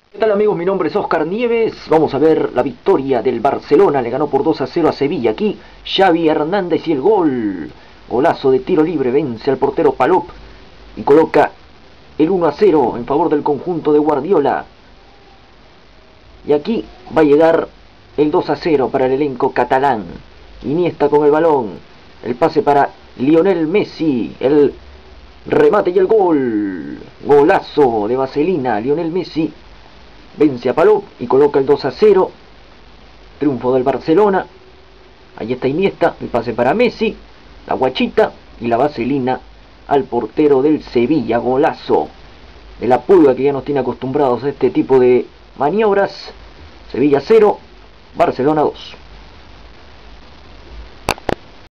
¿Qué tal amigos? Mi nombre es Oscar Nieves. Vamos a ver la victoria del Barcelona. Le ganó por 2-0 a Sevilla. Aquí Xavi Hernández y el gol. Golazo de tiro libre. Vence al portero Palop y coloca el 1-0 en favor del conjunto de Guardiola. Y aquí va a llegar el 2-0 para el elenco catalán. Iniesta con el balón. El pase para Lionel Messi. El remate y el gol. Golazo de vaselina. Lionel Messi vence a Palop y coloca el 2-0. Triunfo del Barcelona. Ahí está Iniesta. El pase para Messi. La guachita y la vaselina al portero del Sevilla. Golazo de la Pulga, que ya nos tiene acostumbrados a este tipo de maniobras. Sevilla 0, Barcelona 2.